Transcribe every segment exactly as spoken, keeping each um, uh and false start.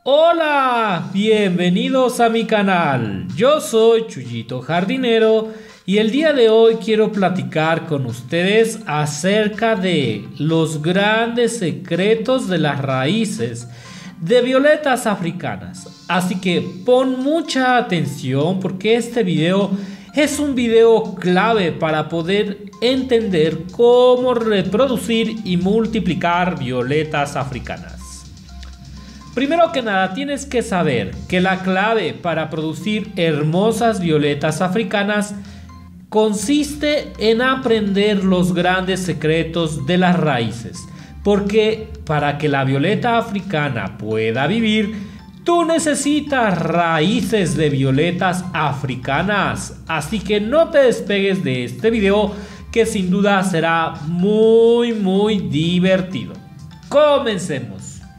Hola, bienvenidos a mi canal. Yo soy Chuyito Jardinero y el día de hoy quiero platicar con ustedes acerca de los grandes secretos de las raíces de violetas africanas. Así que pon mucha atención porque este video es un video clave para poder entender cómo reproducir y multiplicar violetas africanas. Primero que nada, tienes que saber que la clave para producir hermosas violetas africanas consiste en aprender los grandes secretos de las raíces. Porque para que la violeta africana pueda vivir, tú necesitas raíces de violetas africanas. Así que no te despegues de este video, que sin duda será muy muy divertido. Comencemos.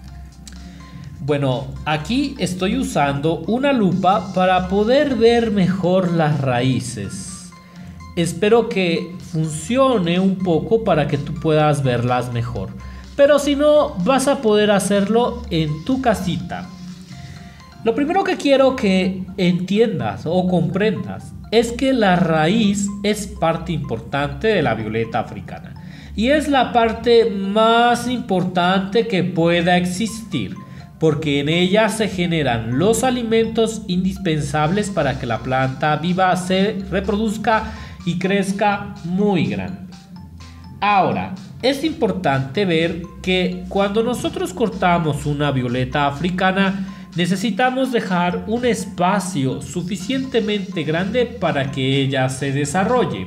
Bueno, aquí estoy usando una lupa para poder ver mejor las raíces. Espero que funcione un poco para que tú puedas verlas mejor. Pero si no, vas a poder hacerlo en tu casita. Lo primero que quiero que entiendas o comprendas es que la raíz es parte importante de la violeta africana. Y es la parte más importante que pueda existir, porque en ella se generan los alimentos indispensables para que la planta viva, se reproduzca y crezca muy grande. Ahora, es importante ver que cuando nosotros cortamos una violeta africana, necesitamos dejar un espacio suficientemente grande para que ella se desarrolle.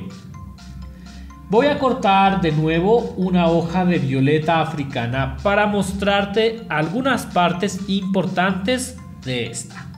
Voy a cortar de nuevo una hoja de violeta africana para mostrarte algunas partes importantes de esta.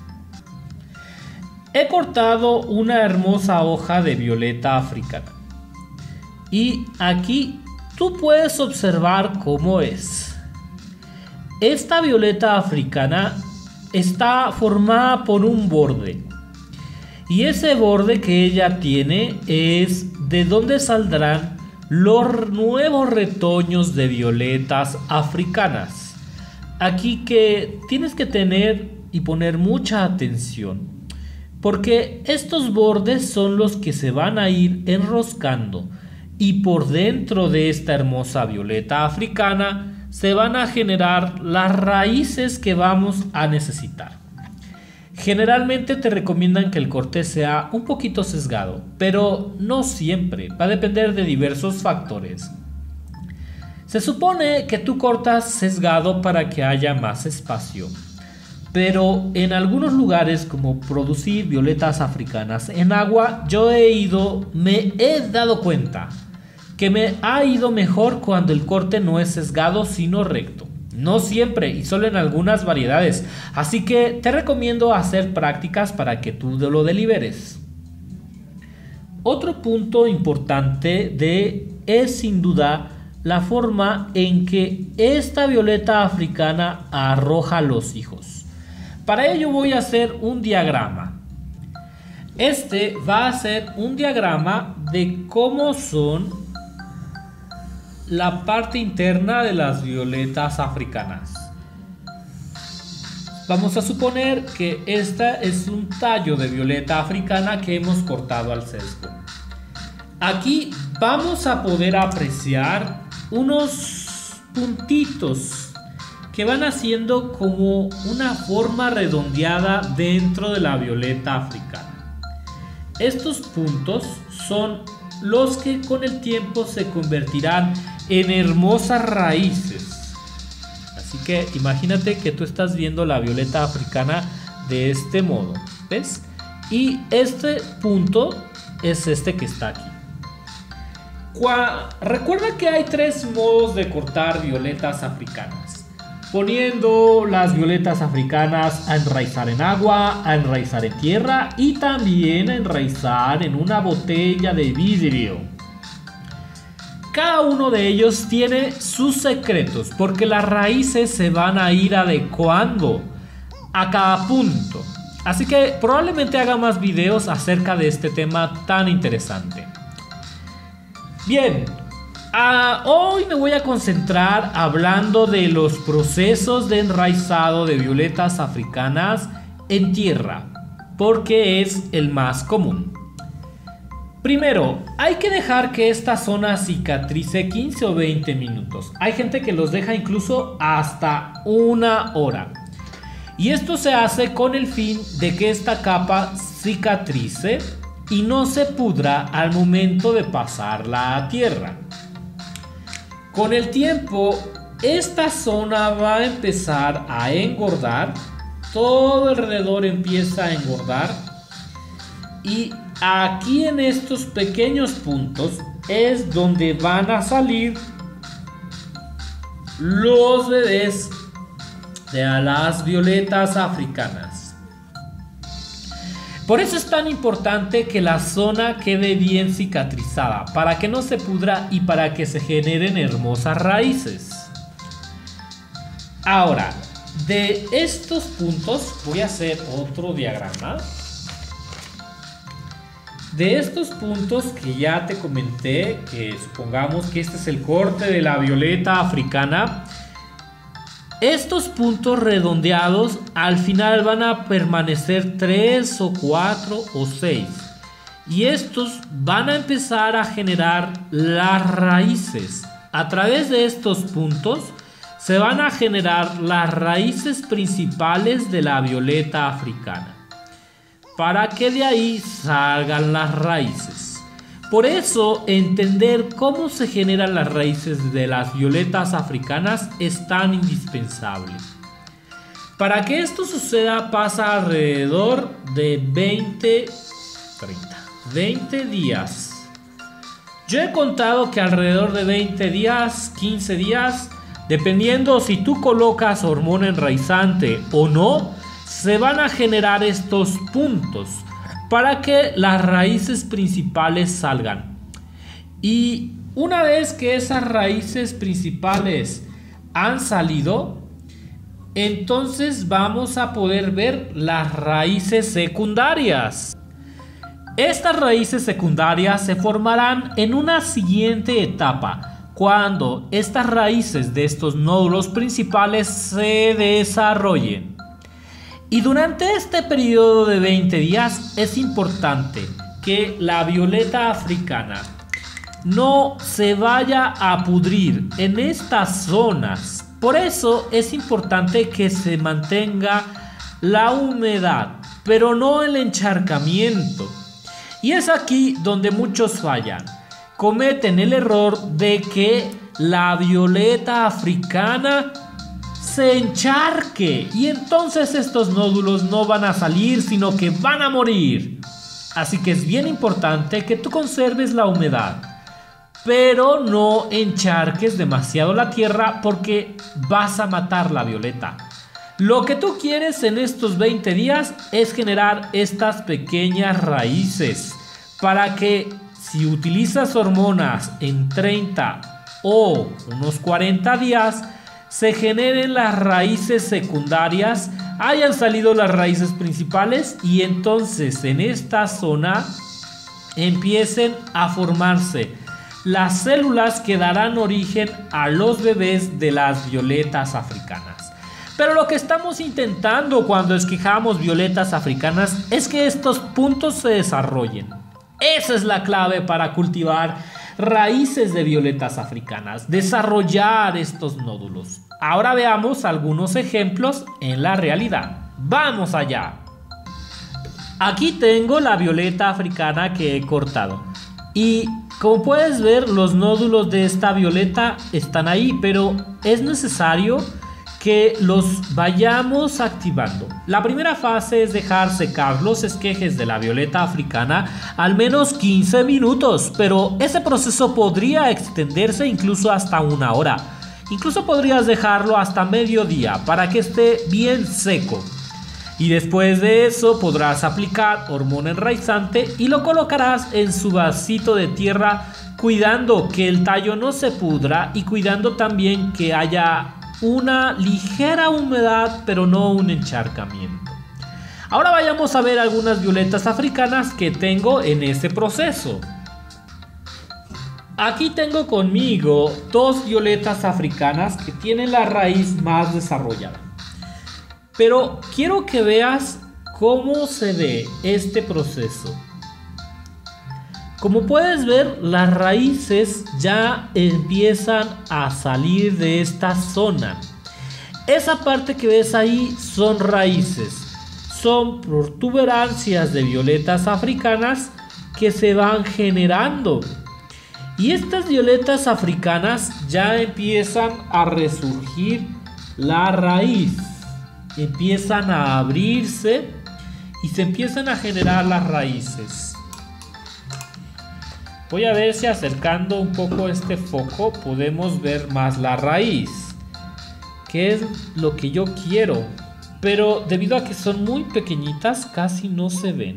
He cortado una hermosa hoja de violeta africana. Y aquí tú puedes observar cómo es. Esta violeta africana está formada por un borde. Y ese borde que ella tiene es de donde saldrán los nuevos retoños de violetas africanas. Aquí que tienes que tener y poner mucha atención, porque estos bordes son los que se van a ir enroscando y por dentro de esta hermosa violeta africana se van a generar las raíces que vamos a necesitar. Generalmente te recomiendan que el corte sea un poquito sesgado, pero no siempre, va a depender de diversos factores. Se supone que tú cortas sesgado para que haya más espacio, pero en algunos lugares, como producir violetas africanas en agua, yo he ido, me he dado cuenta que me ha ido mejor cuando el corte no es sesgado sino recto. No siempre y solo en algunas variedades, así que te recomiendo hacer prácticas para que tú lo deliberes. Otro punto importante de es sin duda la forma en que esta violeta africana arroja los hijos. Para ello voy a hacer un diagrama. Este va a ser un diagrama de cómo son la parte interna de las violetas africanas. Vamos a suponer que esta es un tallo de violeta africana que hemos cortado al sesgo. Aquí vamos a poder apreciar unos puntitos que van haciendo como una forma redondeada dentro de la violeta africana. Estos puntos son los que con el tiempo se convertirán en hermosas raíces. Así que imagínate que tú estás viendo la violeta africana de este modo, ¿ves? Y este punto es este que está aquí. Cua- Recuerda que hay tres modos de cortar violetas africanas: poniendo las violetas africanas a enraizar en agua, a enraizar en tierra y también a enraizar en una botella de vidrio. Cada uno de ellos tiene sus secretos porque las raíces se van a ir adecuando a cada punto. Así que probablemente haga más videos acerca de este tema tan interesante. Bien, Ah, hoy me voy a concentrar hablando de los procesos de enraizado de violetas africanas en tierra, porque es el más común. Primero, hay que dejar que esta zona cicatrice quince o veinte minutos. Hay gente que los deja incluso hasta una hora. Y esto se hace con el fin de que esta capa cicatrice y no se pudra al momento de pasarla a tierra. Con el tiempo, esta zona va a empezar a engordar. Todo alrededor empieza a engordar. Y aquí en estos pequeños puntos es donde van a salir los bebés de las violetas africanas. Por eso es tan importante que la zona quede bien cicatrizada, para que no se pudra y para que se generen hermosas raíces. Ahora, de estos puntos voy a hacer otro diagrama. De estos puntos que ya te comenté, que supongamos que este es el corte de la violeta africana, estos puntos redondeados al final van a permanecer tres o cuatro o seis. Y estos van a empezar a generar las raíces. A través de estos puntos se van a generar las raíces principales de la violeta africana, para que de ahí salgan las raíces. Por eso, entender cómo se generan las raíces de las violetas africanas es tan indispensable. Para que esto suceda pasa alrededor de veinte, treinta, veinte días. Yo he contado que alrededor de veinte días, quince días, dependiendo si tú colocas hormona enraizante o no, se van a generar estos puntos para que las raíces principales salgan. Y una vez que esas raíces principales han salido, entonces vamos a poder ver las raíces secundarias. Estas raíces secundarias se formarán en una siguiente etapa, cuando estas raíces de estos nódulos principales se desarrollen. Y durante este periodo de veinte días es importante que la violeta africana no se vaya a pudrir en estas zonas. Por eso es importante que se mantenga la humedad, pero no el encharcamiento. Y es aquí donde muchos fallan. Cometen el error de que la violeta africana se encharque y entonces estos nódulos no van a salir, sino que van a morir. Así que es bien importante que tú conserves la humedad, pero no encharques demasiado la tierra porque vas a matar la violeta. Lo que tú quieres en estos veinte días es generar estas pequeñas raíces para que si utilizas hormonas en treinta o unos cuarenta días, se generen las raíces secundarias, hayan salido las raíces principales y entonces en esta zona empiecen a formarse las células que darán origen a los bebés de las violetas africanas. Pero lo que estamos intentando cuando esquijamos violetas africanas es que estos puntos se desarrollen. Esa es la clave para cultivar raíces de violetas africanas, desarrollar estos nódulos. Ahora veamos algunos ejemplos en la realidad. ¡Vamos allá! Aquí tengo la violeta africana que he cortado. Y como puedes ver, los nódulos de esta violeta están ahí, pero es necesario que los vayamos activando. La primera fase es dejar secar los esquejes de la violeta africana al menos quince minutos, pero ese proceso podría extenderse incluso hasta una hora. Incluso podrías dejarlo hasta mediodía para que esté bien seco. Y después de eso podrás aplicar hormona enraizante y lo colocarás en su vasito de tierra, cuidando que el tallo no se pudra y cuidando también que haya una ligera humedad, pero no un encharcamiento. Ahora vayamos a ver algunas violetas africanas que tengo en ese proceso. Aquí tengo conmigo dos violetas africanas que tienen la raíz más desarrollada. Pero quiero que veas cómo se ve este proceso. Como puedes ver, las raíces ya empiezan a salir de esta zona. Esa parte que ves ahí son raíces. Son protuberancias de violetas africanas que se van generando. Y estas violetas africanas ya empiezan a resurgir la raíz. Empiezan a abrirse y se empiezan a generar las raíces. Voy a ver si acercando un poco este foco podemos ver más la raíz, que es lo que yo quiero, pero debido a que son muy pequeñitas casi no se ven.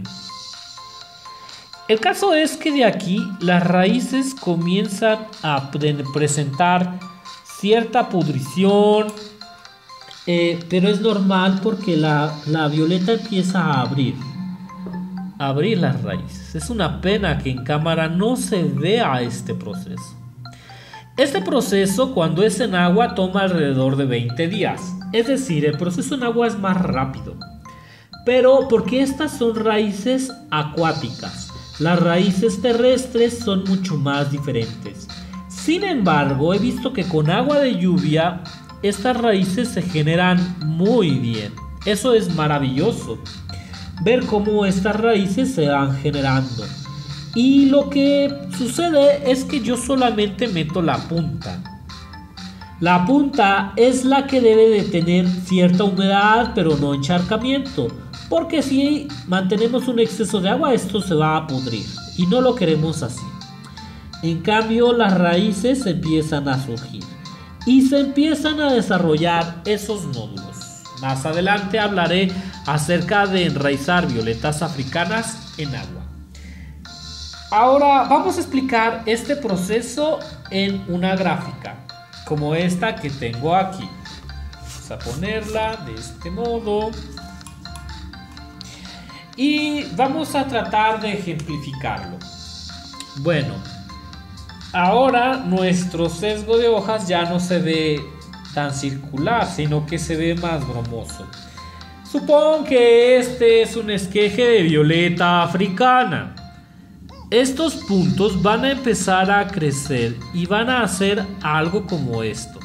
El caso es que de aquí las raíces comienzan a pre presentar cierta pudrición, eh, pero es normal porque la, la violeta empieza a abrir, a abrir las raíces. Es una pena que en cámara no se vea este proceso. Este proceso, cuando es en agua, toma alrededor de veinte días. Es decir, el proceso en agua es más rápido. Pero porque estas son raíces acuáticas. Las raíces terrestres son mucho más diferentes. Sin embargo, he visto que con agua de lluvia estas raíces se generan muy bien. Eso es maravilloso. Ver cómo estas raíces se van generando. Y lo que sucede es que yo solamente meto la punta. La punta es la que debe de tener cierta humedad, pero no encharcamiento. Porque si mantenemos un exceso de agua, esto se va a pudrir. Y no lo queremos así. En cambio, las raíces empiezan a surgir. Y se empiezan a desarrollar esos nódulos. Más adelante hablaré acerca de enraizar violetas africanas en agua. Ahora vamos a explicar este proceso en una gráfica, como esta que tengo aquí. Vamos a ponerla de este modo. Y vamos a tratar de ejemplificarlo. Bueno, ahora nuestro sesgo de hojas ya no se ve tan circular, sino que se ve más bromoso. Supongo que este es un esqueje de violeta africana. Estos puntos van a empezar a crecer y van a hacer algo como esto.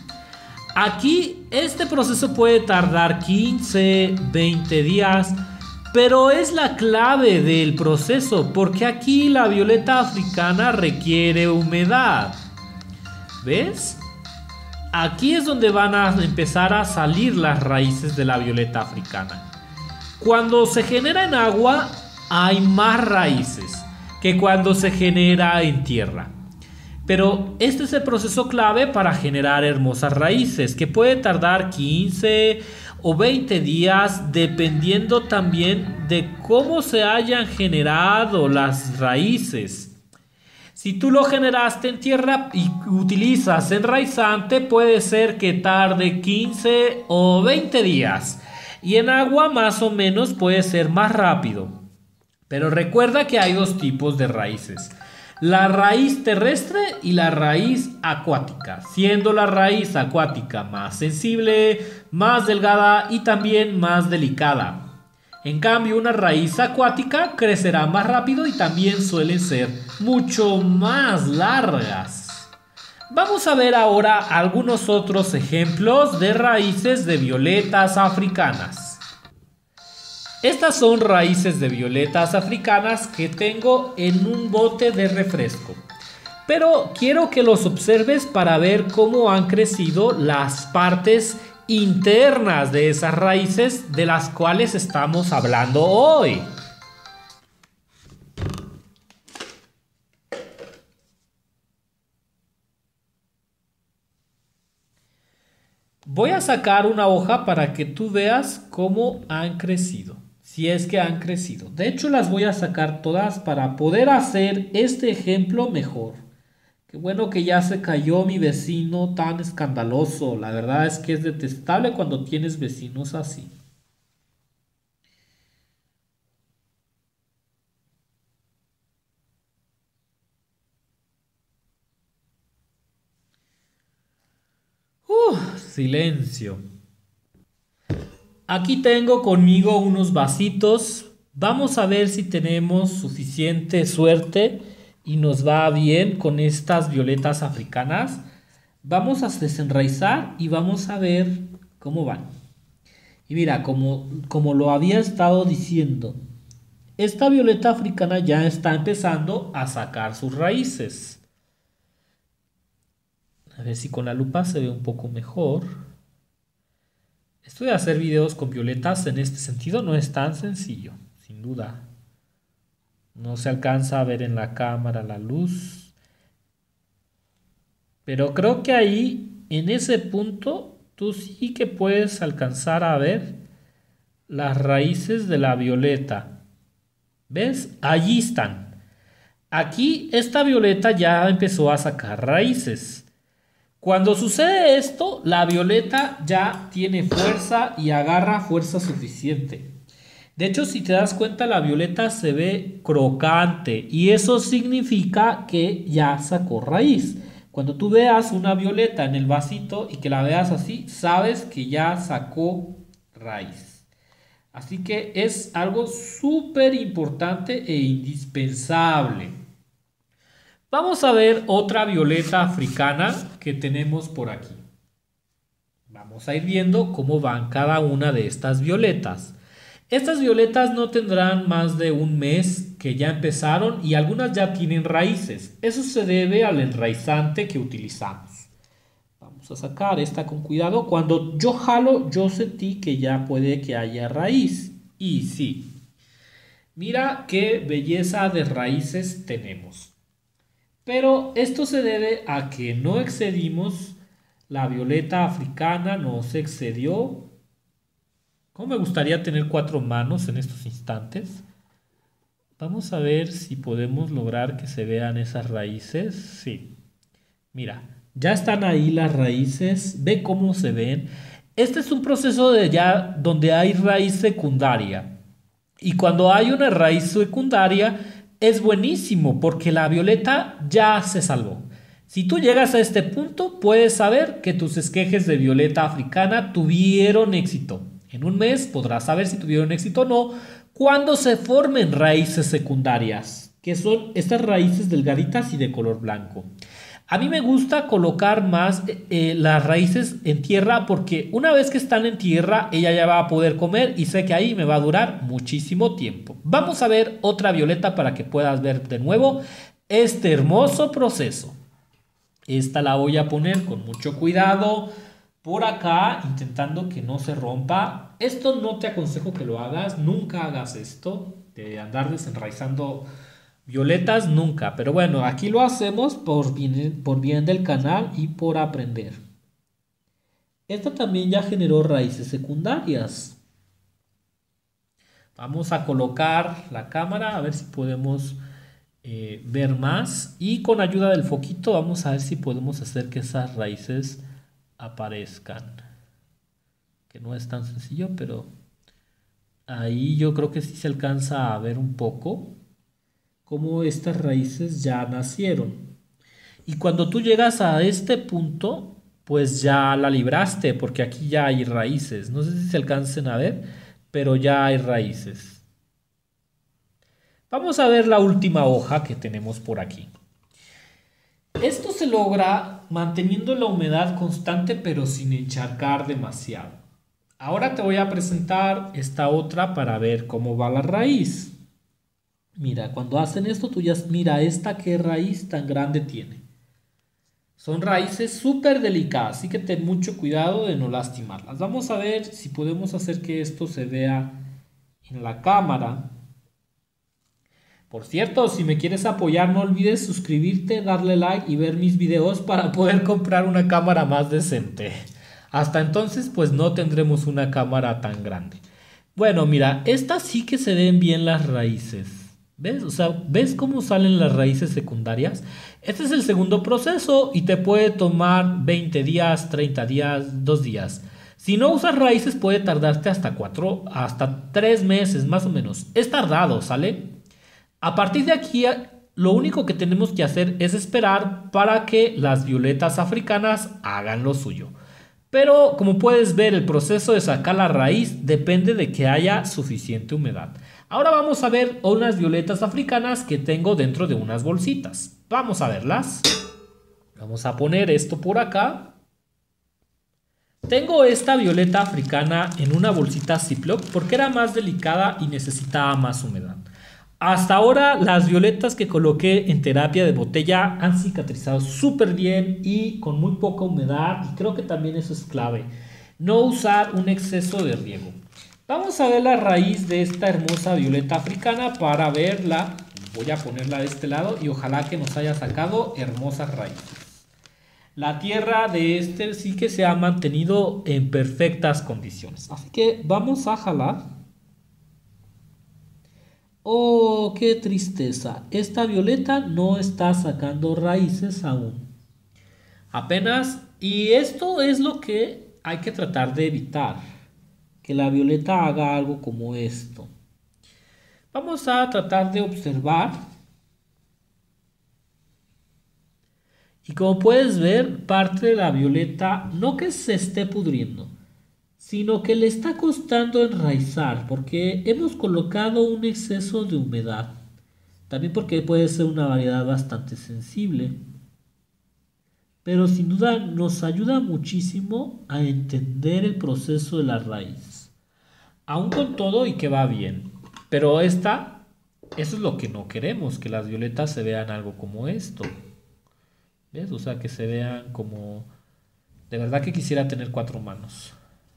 Aquí este proceso puede tardar quince, veinte días, pero es la clave del proceso porque aquí la violeta africana requiere humedad. ¿Ves? Aquí es donde van a empezar a salir las raíces de la violeta africana. Cuando se genera en agua hay más raíces que cuando se genera en tierra. Pero este es el proceso clave para generar hermosas raíces, que puede tardar quince o veinte días, dependiendo también de cómo se hayan generado las raíces. Si tú lo generaste en tierra y utilizas enraizante, puede ser que tarde quince o veinte días. Y en agua más o menos puede ser más rápido. Pero recuerda que hay dos tipos de raíces. La raíz terrestre y la raíz acuática, siendo la raíz acuática más sensible, más delgada y también más delicada. En cambio, una raíz acuática crecerá más rápido y también suelen ser mucho más largas. Vamos a ver ahora algunos otros ejemplos de raíces de violetas africanas. Estas son raíces de violetas africanas que tengo en un bote de refresco. Pero quiero que los observes para ver cómo han crecido las partes internas de esas raíces de las cuales estamos hablando hoy. Voy a sacar una hoja para que tú veas cómo han crecido. Si es que han crecido. De hecho, las voy a sacar todas para poder hacer este ejemplo mejor. Qué bueno que ya se cayó mi vecino tan escandaloso. La verdad es que es detestable cuando tienes vecinos así. Silencio. Aquí tengo conmigo unos vasitos. Vamos a ver si tenemos suficiente suerte y nos va bien con estas violetas africanas. Vamos a desenraizar y vamos a ver cómo van. Y mira, como, como lo había estado diciendo, esta violeta africana ya está empezando a sacar sus raíces. A ver si con la lupa se ve un poco mejor. Esto de hacer videos con violetas en este sentido no es tan sencillo, sin duda. No se alcanza a ver en la cámara la luz. Pero creo que ahí, en ese punto, tú sí que puedes alcanzar a ver las raíces de la violeta. ¿Ves? Allí están. Aquí esta violeta ya empezó a sacar raíces. Cuando sucede esto, la violeta ya tiene fuerza y agarra fuerza suficiente. De hecho, si te das cuenta, la violeta se ve crocante y eso significa que ya sacó raíz. Cuando tú veas una violeta en el vasito y que la veas así, sabes que ya sacó raíz. Así que es algo súper importante e indispensable. Vamos a ver otra violeta africana que tenemos por aquí. Vamos a ir viendo cómo van cada una de estas violetas. Estas violetas no tendrán más de un mes que ya empezaron y algunas ya tienen raíces. Eso se debe al enraizante que utilizamos. Vamos a sacar esta con cuidado. Cuando yo jalo, yo sentí que ya puede que haya raíz. Y sí. Mira qué belleza de raíces tenemos. Pero esto se debe a que no excedimos, la violeta africana no se excedió. ¿Cómo me gustaría tener cuatro manos en estos instantes? Vamos a ver si podemos lograr que se vean esas raíces. Sí, mira, ya están ahí las raíces, ve cómo se ven. Este es un proceso de ya donde hay raíz secundaria. Y cuando hay una raíz secundaria, es buenísimo porque la violeta ya se salvó. Si tú llegas a este punto, puedes saber que tus esquejes de violeta africana tuvieron éxito. En un mes podrás saber si tuvieron éxito o no cuando se formen raíces secundarias, que son estas raíces delgaditas y de color blanco. A mí me gusta colocar más eh, las raíces en tierra porque una vez que están en tierra, ella ya va a poder comer y sé que ahí me va a durar muchísimo tiempo. Vamos a ver otra violeta para que puedas ver de nuevo este hermoso proceso. Esta la voy a poner con mucho cuidado por acá, intentando que no se rompa. Esto no te aconsejo que lo hagas, nunca hagas esto de andar desenraizando violetas, nunca. Pero bueno, aquí lo hacemos por bien, por bien del canal y por aprender. Esta también ya generó raíces secundarias. Vamos a colocar la cámara a ver si podemos eh, ver más. Y con ayuda del foquito vamos a ver si podemos hacer que esas raíces aparezcan. Que no es tan sencillo, pero ahí yo creo que sí se alcanza a ver un poco cómo estas raíces ya nacieron. Y cuando tú llegas a este punto, pues ya la libraste, porque aquí ya hay raíces. No sé si se alcancen a ver, pero ya hay raíces. Vamos a ver la última hoja que tenemos por aquí. Esto se logra manteniendo la humedad constante, pero sin encharcar demasiado. Ahora te voy a presentar esta otra para ver cómo va la raíz. Mira, cuando hacen esto, tú ya mira esta qué raíz tan grande tiene. Son raíces súper delicadas, así que ten mucho cuidado de no lastimarlas. Vamos a ver si podemos hacer que esto se vea en la cámara. Por cierto, si me quieres apoyar, no olvides suscribirte, darle like y ver mis videos para poder comprar una cámara más decente. Hasta entonces, pues no tendremos una cámara tan grande. Bueno, mira, estas sí que se ven bien las raíces. ¿Ves? O sea, ¿ves cómo salen las raíces secundarias? Este es el segundo proceso y te puede tomar veinte días, treinta días, dos días. Si no usas raíces puede tardarte hasta cuatro, hasta tres meses más o menos. Es tardado, ¿sale? A partir de aquí, lo único que tenemos que hacer es esperar para que las violetas africanas hagan lo suyo. Pero como puedes ver, el proceso de sacar la raíz depende de que haya suficiente humedad. Ahora vamos a ver unas violetas africanas que tengo dentro de unas bolsitas. Vamos a verlas. Vamos a poner esto por acá. Tengo esta violeta africana en una bolsita Ziploc porque era más delicada y necesitaba más humedad. Hasta ahora las violetas que coloqué en terapia de botella han cicatrizado súper bien y con muy poca humedad, y creo que también eso es clave, no usar un exceso de riego. Vamos a ver la raíz de esta hermosa violeta africana para verla. Voy a ponerla de este lado y ojalá que nos haya sacado hermosas raíces. La tierra de este sí que se ha mantenido en perfectas condiciones, así que vamos a jalar. Oh, qué tristeza. Esta violeta no está sacando raíces aún. Apenas. Y esto es lo que hay que tratar de evitar. Que la violeta haga algo como esto. Vamos a tratar de observar. Y como puedes ver, parte de la violeta no que se esté pudriendo, sino que le está costando enraizar porque hemos colocado un exceso de humedad. También porque puede ser una variedad bastante sensible. Pero sin duda nos ayuda muchísimo a entender el proceso de la raíz. Aún con todo y que va bien. Pero esta, eso es lo que no queremos, que las violetas se vean algo como esto. ¿Ves? O sea, que se vean como... De verdad que quisiera tener cuatro manos.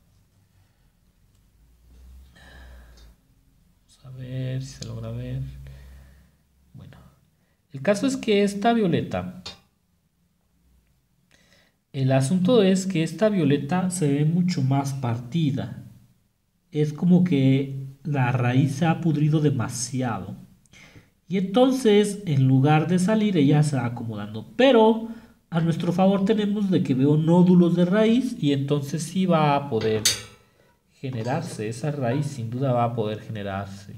A ver si se logra ver. Bueno, el caso es que esta violeta, el asunto es que esta violeta se ve mucho más partida. Es como que la raíz se ha pudrido demasiado. Y entonces, en lugar de salir, ella se va acomodando. Pero a nuestro favor tenemos de que veo nódulos de raíz y entonces sí va a poder generarse. Esa raíz sin duda va a poder generarse.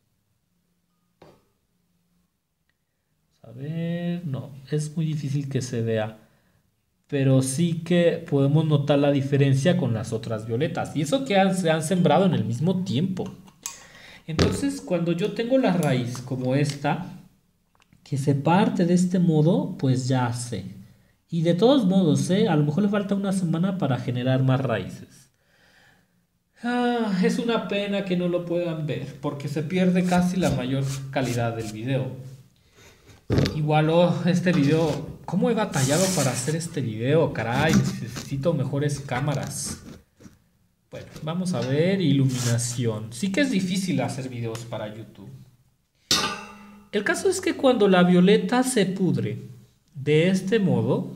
A ver, no, es muy difícil que se vea. Pero sí que podemos notar la diferencia con las otras violetas. Y eso que han, se han sembrado en el mismo tiempo. Entonces, cuando yo tengo la raíz como esta, que se parte de este modo, pues ya sé. Y de todos modos, ¿eh? A lo mejor le falta una semana para generar más raíces. Ah, es una pena que no lo puedan ver, porque se pierde casi la mayor calidad del video. Igual oh, este video, ¿cómo he batallado para hacer este video? Caray, necesito mejores cámaras. Bueno, vamos a ver iluminación. Sí que es difícil hacer videos para YouTube. El caso es que cuando la violeta se pudre de este modo,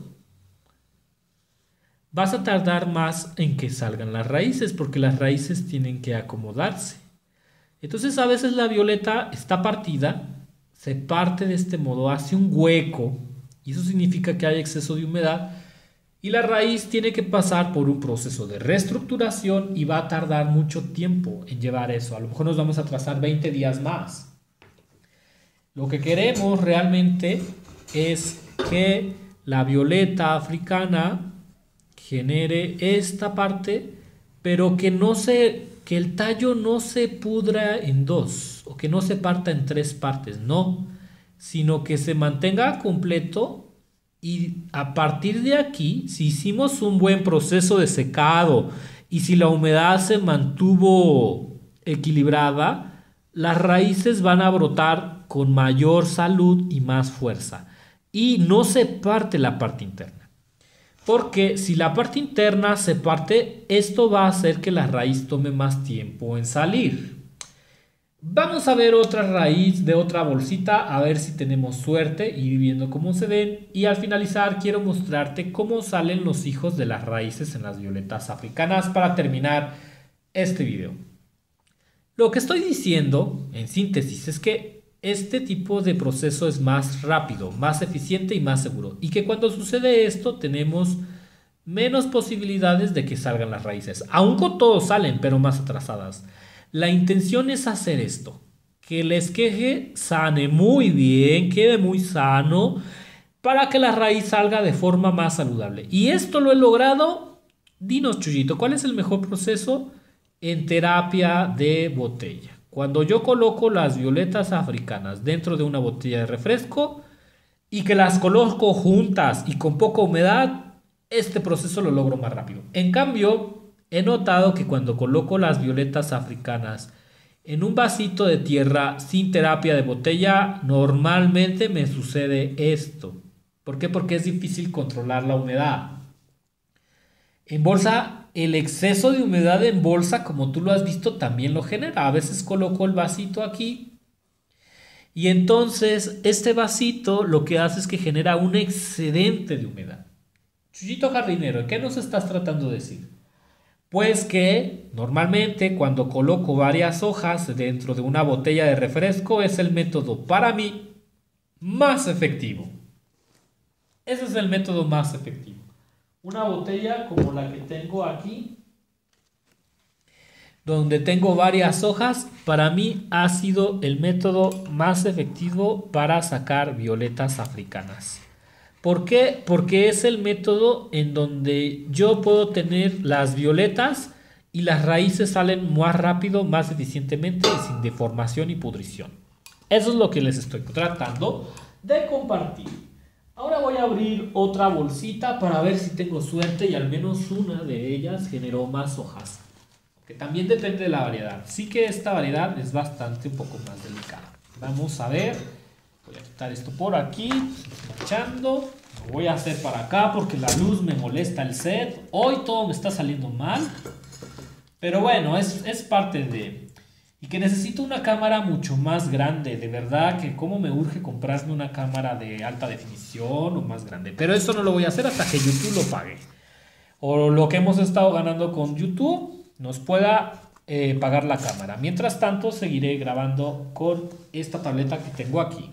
vas a tardar más en que salgan las raíces, porque las raíces tienen que acomodarse. Entonces a veces la violeta está partida, se parte de este modo, hace un hueco, y eso significa que hay exceso de humedad, y la raíz tiene que pasar por un proceso de reestructuración y va a tardar mucho tiempo en llevar eso. A lo mejor nos vamos a atrasar veinte días más. Lo que queremos realmente es que la violeta africana genere esta parte, pero que no se, que el tallo no se pudra en dos o que no se parta en tres partes, no, sino que se mantenga completo. Y a partir de aquí, si hicimos un buen proceso de secado y si la humedad se mantuvo equilibrada, las raíces van a brotar con mayor salud y más fuerza. Y no se parte la parte interna. Porque si la parte interna se parte, esto va a hacer que la raíz tome más tiempo en salir. Vamos a ver otra raíz de otra bolsita, a ver si tenemos suerte y viendo cómo se ven. Y al finalizar quiero mostrarte cómo salen los hijos de las raíces en las violetas africanas para terminar este video. Lo que estoy diciendo, en síntesis, es que este tipo de proceso es más rápido, más eficiente y más seguro. Y que cuando sucede esto tenemos menos posibilidades de que salgan las raíces. Aún con todo salen, pero más atrasadas. La intención es hacer esto, que el esqueje sane muy bien, quede muy sano, para que la raíz salga de forma más saludable. Y esto lo he logrado Dinos, Chuyito, ¿cuál es el mejor proceso en terapia de botella? Cuando yo coloco las violetas africanas dentro de una botella de refresco y que las coloco juntas y con poca humedad, este proceso lo logro más rápido. En cambio, he notado que cuando coloco las violetas africanas en un vasito de tierra sin terapia de botella, normalmente me sucede esto. ¿Por qué? Porque es difícil controlar la humedad. En bolsa, el exceso de humedad en bolsa, como tú lo has visto, también lo genera. A veces coloco el vasito aquí y entonces este vasito lo que hace es que genera un excedente de humedad. Chuyito jardinero, ¿qué nos estás tratando de decir? Pues que normalmente cuando coloco varias hojas dentro de una botella de refresco es el método para mí más efectivo. Ese es el método más efectivo. Una botella como la que tengo aquí, donde tengo varias hojas, para mí ha sido el método más efectivo para sacar violetas africanas. ¿Por qué? Porque es el método en donde yo puedo tener las violetas y las raíces salen más rápido, más eficientemente y sin deformación y pudrición. Eso es lo que les estoy tratando de compartir. Ahora voy a abrir otra bolsita para ver si tengo suerte y al menos una de ellas generó más hojas. Que también depende de la variedad. Sí que esta variedad es bastante un poco más delicada. Vamos a ver. Voy a quitar esto por aquí. Manchando. Lo voy a hacer para acá porque la luz me molesta el set. Hoy todo me está saliendo mal. Pero bueno, es, es parte de... Y que necesito una cámara mucho más grande. De verdad que como me urge comprarme una cámara de alta definición o más grande. Pero eso no lo voy a hacer hasta que YouTube lo pague. O lo que hemos estado ganando con YouTube nos pueda eh, pagar la cámara. Mientras tanto seguiré grabando con esta tableta que tengo aquí.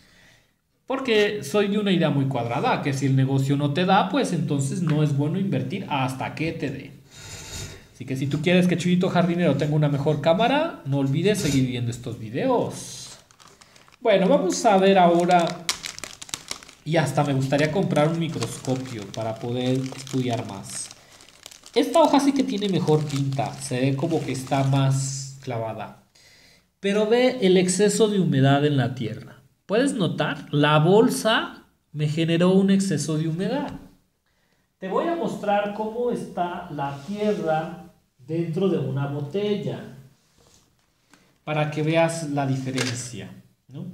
Porque soy de una idea muy cuadrada. Que si el negocio no te da, pues entonces no es bueno invertir hasta que te dé. Así que si tú quieres que Chuyito Jardinero tenga una mejor cámara, no olvides seguir viendo estos videos. Bueno, vamos a ver ahora, y hasta me gustaría comprar un microscopio para poder estudiar más. Esta hoja sí que tiene mejor pinta, se ve como que está más clavada. Pero ve el exceso de humedad en la tierra. ¿Puedes notar? La bolsa me generó un exceso de humedad. Te voy a mostrar cómo está la tierra dentro de una botella para que veas la diferencia, ¿no?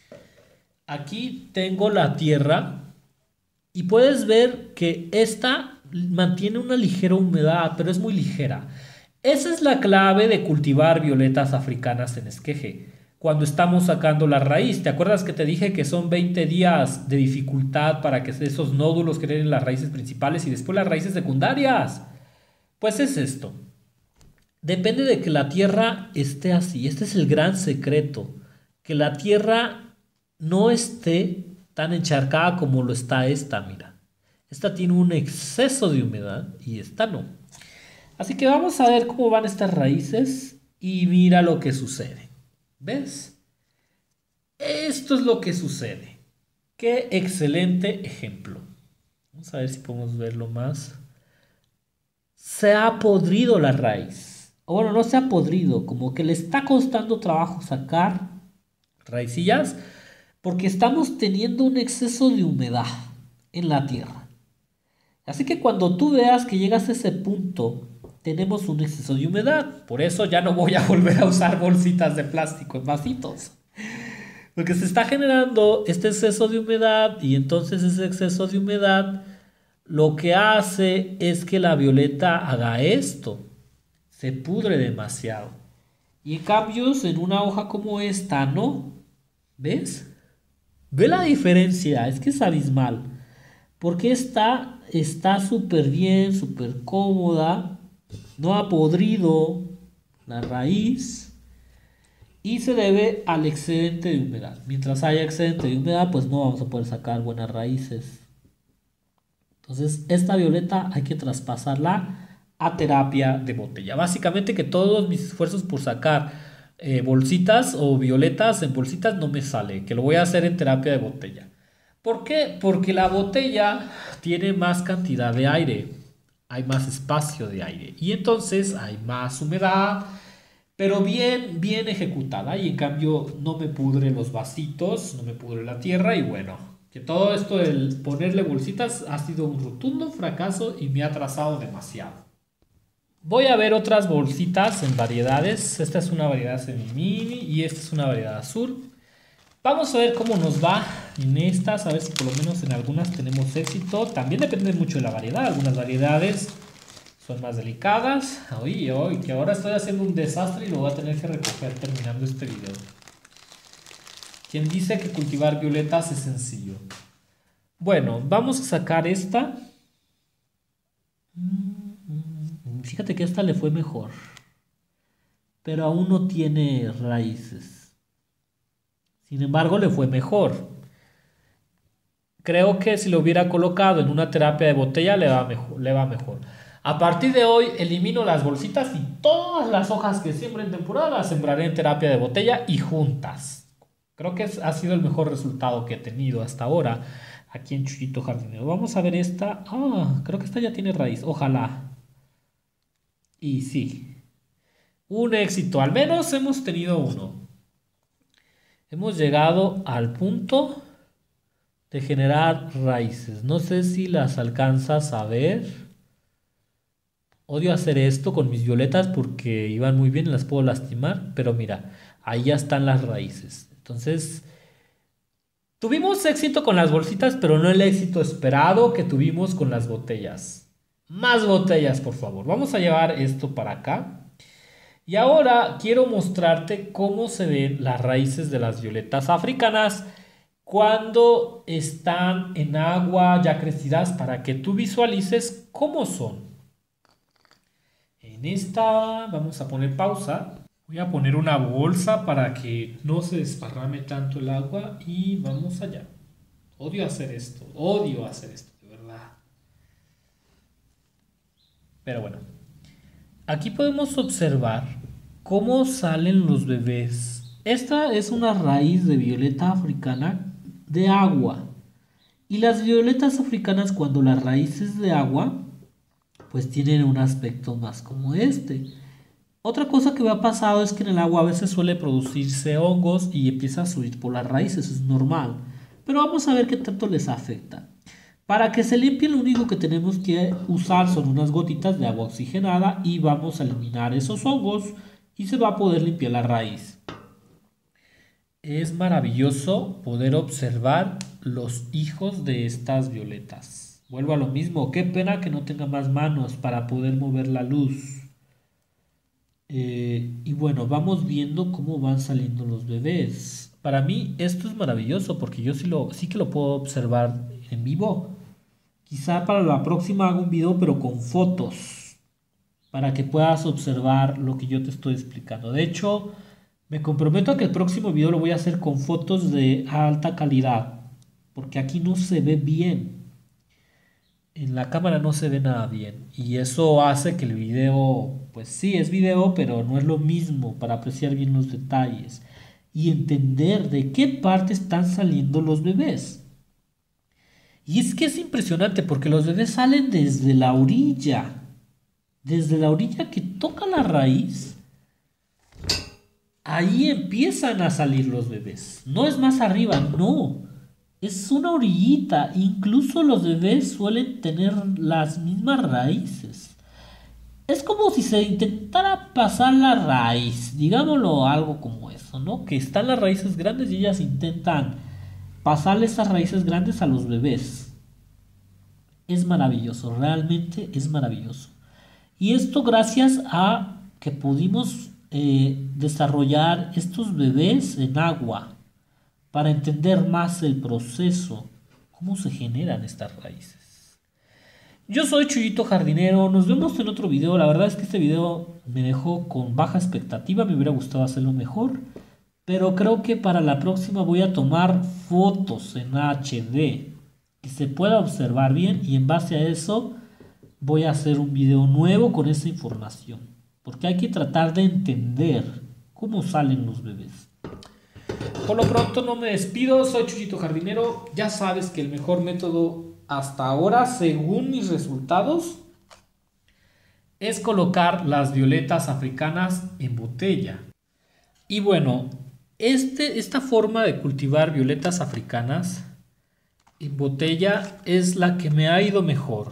Aquí tengo la tierra y puedes ver que esta mantiene una ligera humedad, pero es muy ligera. Esa es la clave de cultivar violetas africanas en esqueje. Cuando estamos sacando la raíz, ¿te acuerdas que te dije que son veinte días de dificultad para que esos nódulos creen las raíces principales y después las raíces secundarias? Pues es esto. Depende de que la tierra esté así. Este es el gran secreto. Que la tierra no esté tan encharcada como lo está esta, mira. Esta tiene un exceso de humedad y esta no. Así que vamos a ver cómo van estas raíces y mira lo que sucede. ¿Ves? Esto es lo que sucede. Qué excelente ejemplo. Vamos a ver si podemos verlo más. Se ha podrido la raíz. O bueno, no se ha podrido. Como que le está costando trabajo sacar raicillas. Porque estamos teniendo un exceso de humedad en la tierra. Así que cuando tú veas que llegas a ese punto, tenemos un exceso de humedad. Por eso ya no voy a volver a usar bolsitas de plástico en vasitos. Porque se está generando este exceso de humedad y entonces ese exceso de humedad lo que hace es que la violeta haga esto. Se pudre demasiado. Y en cambio en una hoja como esta no. ¿Ves? Ve la diferencia. Es que es abismal. Porque esta está súper bien, súper cómoda. No ha podrido la raíz y se debe al excedente de humedad. Mientras haya excedente de humedad, pues no vamos a poder sacar buenas raíces. Entonces, esta violeta hay que traspasarla a terapia de botella. Básicamente que todos mis esfuerzos por sacar eh, bolsitas o violetas en bolsitas no me sale, que lo voy a hacer en terapia de botella. ¿Por qué? Porque la botella tiene más cantidad de aire. hay más espacio de aire y entonces hay más humedad, pero bien, bien ejecutada, y en cambio no me pudre los vasitos, no me pudre la tierra, y bueno, que todo esto del ponerle bolsitas ha sido un rotundo fracaso y me ha atrasado demasiado. Voy a ver otras bolsitas en variedades. Esta es una variedad semi-mini y esta es una variedad azul. Vamos a ver cómo nos va en estas, a ver si por lo menos en algunas tenemos éxito. También depende mucho de la variedad, algunas variedades son más delicadas. Oye, oye, que ahora estoy haciendo un desastre y lo voy a tener que recoger terminando este video. ¿Quién dice que cultivar violetas es sencillo? Bueno, vamos a sacar esta. Fíjate que esta le fue mejor, pero aún no tiene raíces. Sin embargo, le fue mejor. Creo que si lo hubiera colocado en una terapia de botella le va mejor, le va mejor. A partir de hoy elimino las bolsitas y todas las hojas que siembre en temporada las sembraré en terapia de botella y juntas. Creo que es, ha sido el mejor resultado que he tenido hasta ahora aquí en Chuyito Jardinero. Vamos a ver esta. Ah, creo que esta ya tiene raíz. Ojalá. Y sí. Un éxito. Al menos hemos tenido uno. Hemos llegado al punto de generar raíces. No sé si las alcanzas a ver. Odio hacer esto con mis violetas porque iban muy bien y las puedo lastimar. Pero mira, ahí ya están las raíces. Entonces, tuvimos éxito con las bolsitas, pero no el éxito esperado que tuvimos con las botellas. Más botellas, por favor. Vamos a llevar esto para acá. Y ahora quiero mostrarte cómo se ven las raíces de las violetas africanas cuando están en agua ya crecidas, para que tú visualices cómo son. En esta vamos a poner pausa. Voy a poner una bolsa para que no se desparrame tanto el agua y vamos allá. Odio hacer esto, odio hacer esto, de verdad. Pero bueno, aquí podemos observar cómo salen los bebés. Esta es una raíz de violeta africana de agua. Y las violetas africanas, cuando las raíces de agua, pues tienen un aspecto más como este. Otra cosa que me ha pasado es que en el agua a veces suele producirse hongos y empieza a subir por las raíces, es normal. Pero vamos a ver qué tanto les afecta. Para que se limpie, lo único que tenemos que usar son unas gotitas de agua oxigenada y vamos a eliminar esos hongos y se va a poder limpiar la raíz. Es maravilloso poder observar los hijos de estas violetas. Vuelvo a lo mismo, qué pena que no tenga más manos para poder mover la luz. Eh, y bueno, vamos viendo cómo van saliendo los bebés. Para mí esto es maravilloso porque yo sí, lo, sí que lo puedo observar en vivo. Quizá para la próxima haga un video pero con fotos, para que puedas observar lo que yo te estoy explicando. De hecho, me comprometo a que el próximo video lo voy a hacer con fotos de alta calidad, porque aquí no se ve bien. En la cámara no se ve nada bien y eso hace que el video, pues sí, es video, pero no es lo mismo para apreciar bien los detalles y entender de qué parte están saliendo los bebés. Y es que es impresionante porque los bebés salen desde la orilla, desde la orilla que toca la raíz, ahí empiezan a salir los bebés. No es más arriba, no. Es una orillita, incluso los bebés suelen tener las mismas raíces. Es como si se intentara pasar la raíz, digámoslo algo como eso, ¿no? Que están las raíces grandes y ellas intentan pasarle esas raíces grandes a los bebés. Es maravilloso, realmente es maravilloso. Y esto gracias a que pudimos eh, desarrollar estos bebés en agua, para entender más el proceso, cómo se generan estas raíces. Yo soy Chuyito Jardinero, nos vemos en otro video. La verdad es que este video me dejó con baja expectativa, me hubiera gustado hacerlo mejor, pero creo que para la próxima voy a tomar fotos en H D, que se pueda observar bien, y en base a eso voy a hacer un video nuevo con esa información, porque hay que tratar de entender cómo salen los bebés. Por lo pronto no me despido, soy Chuyito Jardinero. Ya sabes que el mejor método hasta ahora, según mis resultados, es colocar las violetas africanas en botella. Y bueno, este, esta forma de cultivar violetas africanas en botella es la que me ha ido mejor.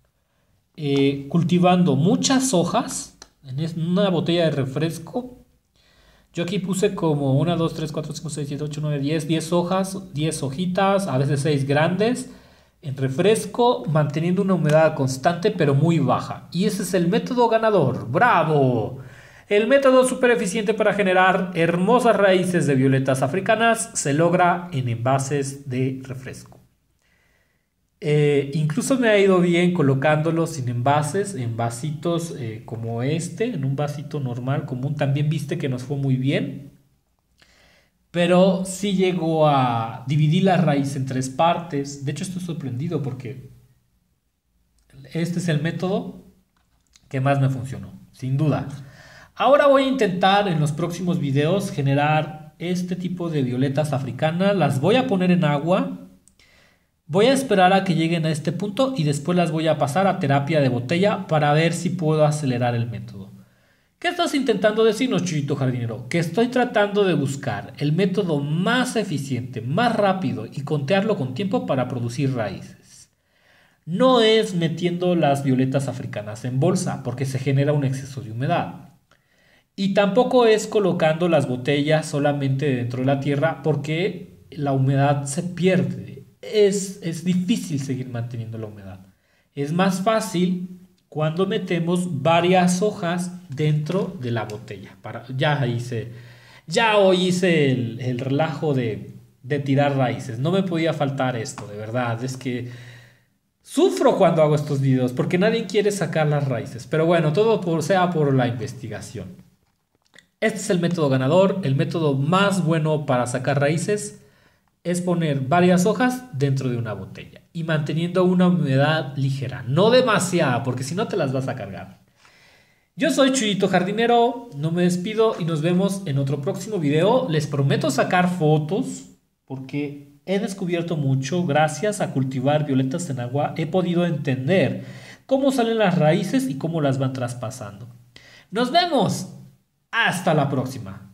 Eh, cultivando muchas hojas en una botella de refresco. Yo aquí puse como una, dos, tres, cuatro, cinco, seis, siete, ocho, nueve, diez, diez hojas, diez hojitas, a veces seis grandes, en refresco, manteniendo una humedad constante pero muy baja. Y ese es el método ganador. ¡Bravo! El método súper eficiente para generar hermosas raíces de violetas africanas se logra en envases de refresco. Eh, incluso me ha ido bien colocándolos sin envases, en vasitos eh, como este, en un vasito normal, común. También viste que nos fue muy bien. Pero sí llegó a dividir la raíz en tres partes. De hecho, estoy sorprendido porque este es el método que más me funcionó, sin duda. Ahora voy a intentar en los próximos videos generar este tipo de violetas africanas. Las voy a poner en agua. Voy a esperar a que lleguen a este punto y después las voy a pasar a terapia de botella para ver si puedo acelerar el método. ¿Qué estás intentando decirnos, Chuyito Jardinero? Que estoy tratando de buscar el método más eficiente, más rápido y contearlo con tiempo para producir raíces. No es metiendo las violetas africanas en bolsa porque se genera un exceso de humedad. Y tampoco es colocando las botellas solamente dentro de la tierra porque la humedad se pierde. Es, es difícil seguir manteniendo la humedad. Es más fácil cuando metemos varias hojas dentro de la botella. Para, ya hice, ya hoy hice el, el relajo de, de tirar raíces. No me podía faltar esto, de verdad. Es que sufro cuando hago estos videos porque nadie quiere sacar las raíces. Pero bueno, todo por, sea por la investigación. Este es el método ganador, el método más bueno para sacar raíces. Es poner varias hojas dentro de una botella y manteniendo una humedad ligera, no demasiada, porque si no te las vas a cargar. Yo soy Chuyito Jardinero, no me despido y nos vemos en otro próximo video. Les prometo sacar fotos porque he descubierto mucho. Gracias a cultivar violetas en agua he podido entender cómo salen las raíces y cómo las van traspasando. Nos vemos. Hasta la próxima.